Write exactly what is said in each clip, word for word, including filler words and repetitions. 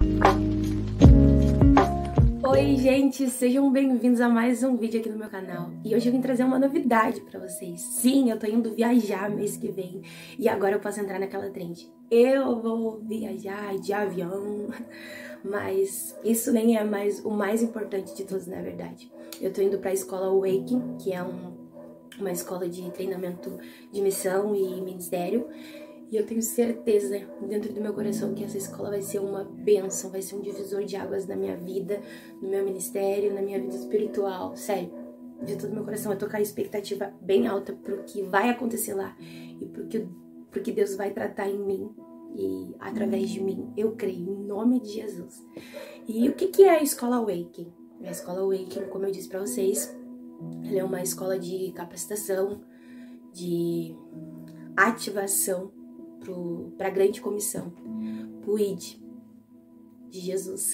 Oi gente, sejam bem-vindos a mais um vídeo aqui no meu canal. E hoje eu vim trazer uma novidade pra vocês. Sim, eu tô indo viajar mês que vem e agora eu posso entrar naquela trend. Eu vou viajar de avião, mas isso nem é mais o mais importante de todos, na verdade. Eu tô indo pra escola Awaken, que é um, uma escola de treinamento de missão e ministério. E eu tenho certeza dentro do meu coração que essa escola vai ser uma bênção, vai ser um divisor de águas na minha vida, no meu ministério, na minha vida espiritual. Sério, de todo meu coração eu tô com a expectativa bem alta pro que vai acontecer lá e pro que, pro que Deus vai tratar em mim e através de mim. Eu creio, em nome de Jesus. E o que, que é a escola Awaken? A escola Awaken, como eu disse pra vocês, ela é uma escola de capacitação, de ativação para a grande comissão, pro I D de Jesus.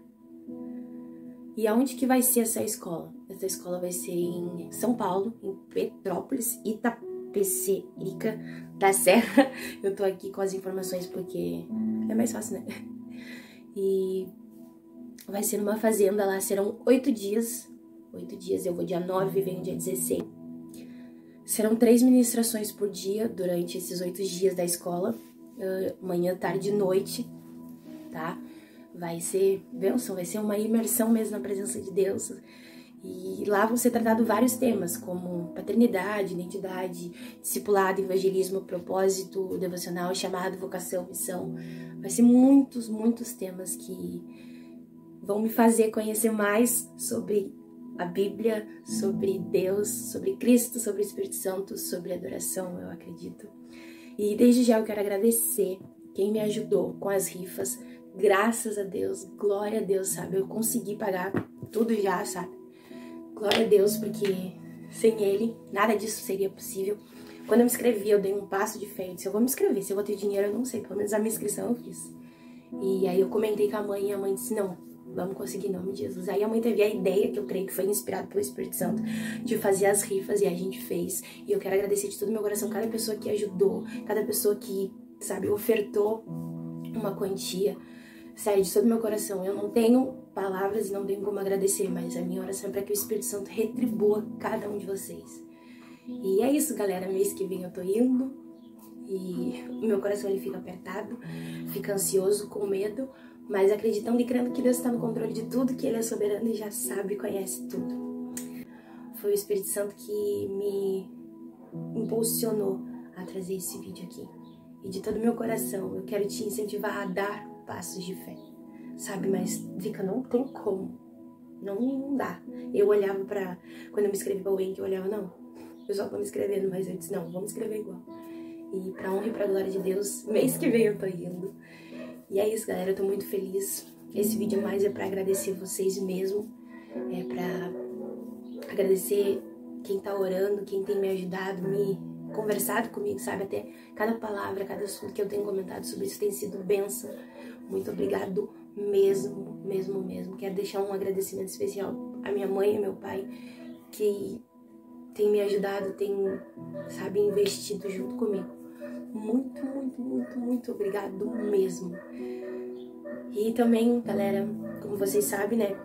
E aonde que vai ser essa escola? Essa escola vai ser em São Paulo, em Petrópolis, Itapecerica da Serra. Eu tô aqui com as informações porque é mais fácil, né? E vai ser numa fazenda lá, serão oito dias. Oito dias, eu vou dia nove e venho dia dezesseis. Serão três ministrações por dia durante esses oito dias da escola, uh, manhã, tarde e noite, tá? Vai ser bênção, vai ser uma imersão mesmo na presença de Deus. E lá vão ser tratados vários temas, como paternidade, identidade, discipulado, evangelismo, propósito, devocional, chamado, vocação, missão. Vai ser muitos, muitos temas que vão me fazer conhecer mais sobre a Bíblia, sobre Deus, sobre Cristo, sobre o Espírito Santo, sobre adoração, eu acredito. E desde já eu quero agradecer quem me ajudou com as rifas. Graças a Deus, glória a Deus, sabe? Eu consegui pagar tudo já, sabe? Glória a Deus, porque sem Ele, nada disso seria possível. Quando eu me inscrevi, eu dei um passo de fé. Eu disse, eu vou me inscrever, se eu vou ter dinheiro, eu não sei. Pelo menos a minha inscrição eu fiz. E aí eu comentei com a mãe e a mãe disse, não, vamos conseguir em nome de Jesus. Aí a mãe teve a ideia, que eu creio que foi inspirada pelo Espírito Santo, de fazer as rifas e a gente fez. E eu quero agradecer de todo o meu coração cada pessoa que ajudou, cada pessoa que, sabe, ofertou uma quantia. Sério, de todo o meu coração. Eu não tenho palavras e não tenho como agradecer, mas a minha oração é para que o Espírito Santo retribua cada um de vocês. E é isso, galera. Mês que vem eu tô indo e o meu coração ele fica apertado, fica ansioso, com medo, mas acreditando e crendo que Deus está no controle de tudo, que Ele é soberano e já sabe, conhece tudo. Foi o Espírito Santo que me impulsionou a trazer esse vídeo aqui. E de todo o meu coração, eu quero te incentivar a dar passos de fé, sabe? Mas, Drica, não tem como. Não, não dá. Eu olhava pra... Quando eu me inscrevi pra Awaken, eu olhava, não, eu só tô me inscrevendo, mas eu disse, não, vamos escrever igual. E pra honra e pra glória de Deus, mês que vem eu tô indo. E é isso, galera, eu tô muito feliz. Esse vídeo mais é pra agradecer vocês mesmo. É pra agradecer quem tá orando, quem tem me ajudado, me conversado comigo, sabe? Até cada palavra, cada assunto que eu tenho comentado sobre isso tem sido bênção. Muito obrigado mesmo, mesmo, mesmo. Quero deixar um agradecimento especial à minha mãe e meu pai, que tem me ajudado, tem, sabe, investido junto comigo. Muito, muito, muito, muito obrigado mesmo. E também, galera, como vocês sabem, né?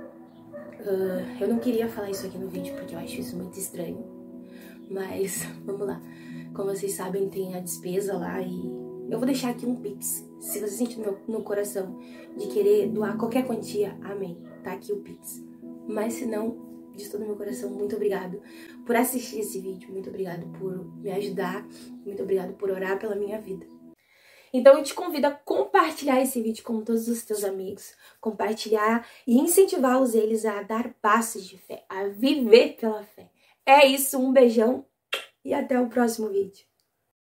Uh, eu não queria falar isso aqui no vídeo porque eu acho isso muito estranho. Mas, vamos lá. Como vocês sabem, tem a despesa lá e eu vou deixar aqui um Pix. Se você sentir no, no coração de querer doar qualquer quantia, amém. Tá aqui o Pix. Mas se não, de todo o meu coração, muito obrigado por assistir esse vídeo, muito obrigado por me ajudar, muito obrigado por orar pela minha vida. Então eu te convido a compartilhar esse vídeo com todos os teus amigos, compartilhar e incentivá-los eles a dar passos de fé, a viver pela fé. É isso, um beijão e até o próximo vídeo.